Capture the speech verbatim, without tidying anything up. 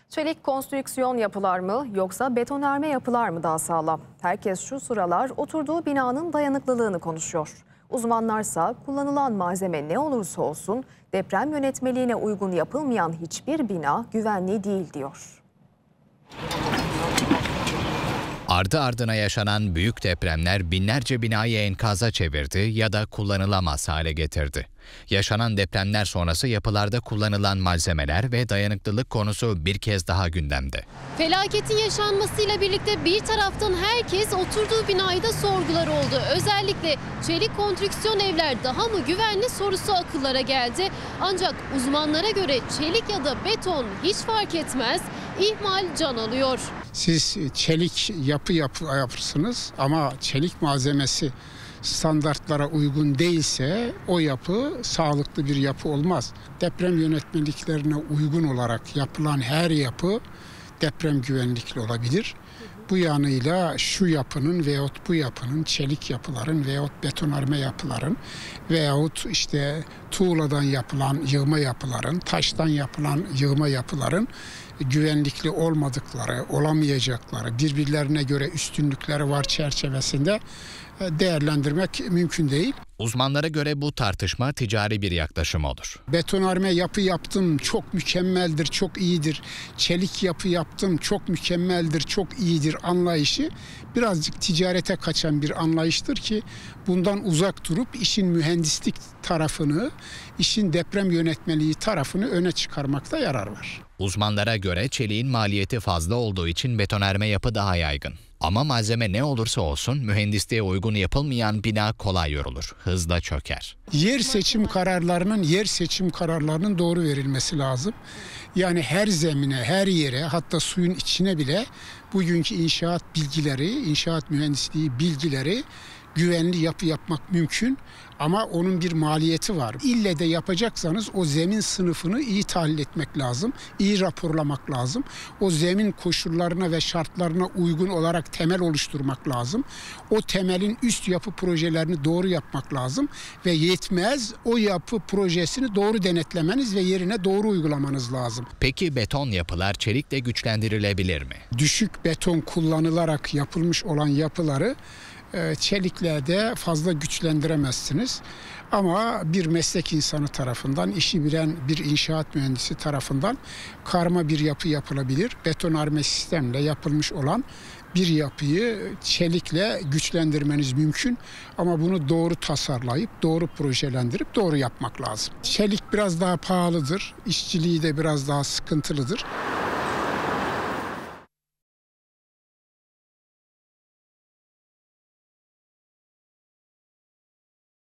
Çelik konstrüksiyon yapılar mı yoksa betonarme yapılar mı daha sağlam? Herkes şu sıralar oturduğu binanın dayanıklılığını konuşuyor. Uzmanlarsa kullanılan malzeme ne olursa olsun deprem yönetmeliğine uygun yapılmayan hiçbir bina güvenli değil diyor. Ardı ardına yaşanan büyük depremler binlerce binayı enkaza çevirdi ya da kullanılamaz hale getirdi. Yaşanan depremler sonrası yapılarda kullanılan malzemeler ve dayanıklılık konusu bir kez daha gündemde. Felaketin yaşanmasıyla birlikte bir taraftan herkes oturduğu binayı da sorgular oldu. Özellikle çelik konstrüksiyon evler daha mı güvenli sorusu akıllara geldi. Ancak uzmanlara göre çelik ya da beton hiç fark etmez, ihmal can alıyor. Siz çelik yapı yapı yapırsınız ama çelik malzemesi standartlara uygun değilse o yapı sağlıklı bir yapı olmaz. Deprem yönetmeliklerine uygun olarak yapılan her yapı deprem güvenlikli olabilir. Bu yanıyla şu yapının veyahut bu yapının, çelik yapıların veyahut betonarme yapıların veyahut işte tuğladan yapılan yığma yapıların, taştan yapılan yığma yapıların güvenlikli olmadıkları, olamayacakları, birbirlerine göre üstünlükleri var çerçevesinde değerlendirmek mümkün değil. Uzmanlara göre bu tartışma ticari bir yaklaşım olur. Betonarme yapı yaptım, çok mükemmeldir, çok iyidir. Çelik yapı yaptım, çok mükemmeldir, çok iyidir anlayışı birazcık ticarete kaçan bir anlayıştır ki bundan uzak durup işin mühendislik tarafını, işin deprem yönetmeliği tarafını öne çıkarmakta yarar var. Uzmanlara göre çeliğin maliyeti fazla olduğu için betonarme yapı daha yaygın. Ama malzeme ne olursa olsun mühendisliğe uygun yapılmayan bina kolay yorulur, hızla çöker. Yer seçim kararlarının yer seçim kararlarının doğru verilmesi lazım. Yani her zemine, her yere, hatta suyun içine bile bugünkü inşaat bilgileri, inşaat mühendisliği bilgileri güvenli yapı yapmak mümkün ama onun bir maliyeti var. İlle de yapacaksanız o zemin sınıfını iyi tahlil etmek lazım, iyi raporlamak lazım. O zemin koşullarına ve şartlarına uygun olarak temel oluşturmak lazım. O temelin üst yapı projelerini doğru yapmak lazım ve yetmez o yapı projesini doğru denetlemeniz ve yerine doğru uygulamanız lazım. Peki beton yapılar çelikle güçlendirilebilir mi? Düşük beton kullanılarak yapılmış olan yapıları çelikle de fazla güçlendiremezsiniz. Ama bir meslek insanı tarafından, işi bilen bir inşaat mühendisi tarafından karma bir yapı yapılabilir. Betonarme sistemle yapılmış olan bir yapıyı çelikle güçlendirmeniz mümkün. Ama bunu doğru tasarlayıp, doğru projelendirip doğru yapmak lazım. Çelik biraz daha pahalıdır, işçiliği de biraz daha sıkıntılıdır.